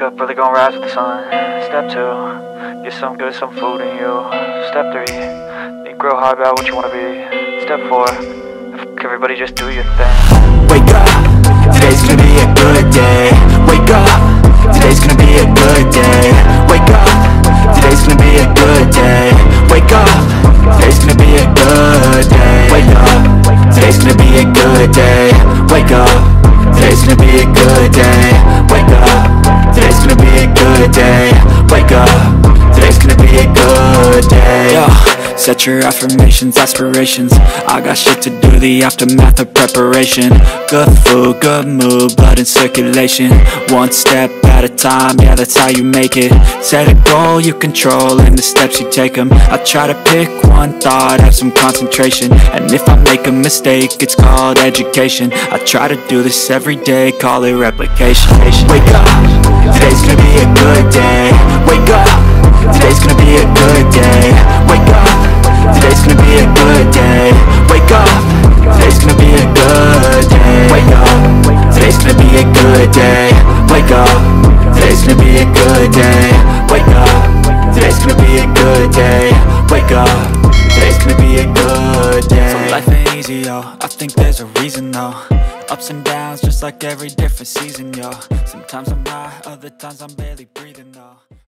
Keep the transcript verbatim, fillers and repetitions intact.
up, really gonna rise with the sun. Step two, get some good, some food in you. Step three, think real hard about what you wanna be. Step four, fuck everybody, just do your thing. Wake up, today's gonna be a good day. Wake up, today's gonna be a good day. Wake up, today's gonna be a good day. Wake up, today's gonna be a good day. Wake up, today's gonna be a good day. Wake up, today's gonna be a good day. Wake up, today's gonna be a good day. Wake up, today's gonna be a good day. Yo, set your affirmations, aspirations. I got shit to do, the aftermath of preparation. Good food, good mood, blood in circulation. One step at a time, yeah, that's how you make it. Set a goal you control and the steps you take them. I try to pick one thought, have some concentration. And if I make a mistake, it's called education. I try to do this every day, call it replication. Wake up, today's gonna be a good day. Wake up, today's gonna be a good day. Wake up, today's gonna be a good day. Wake up, today's gonna be a good day. Wake up, today's gonna be a good day. Wake up, today's gonna be a good day. Wake up, today's gonna be a good day. Wake up, today's gonna be a good day. So life ain't easy, yo, I think there's a reason though. Ups and downs, just like every different season, yo. Sometimes I'm high, other times I'm barely breathing, though.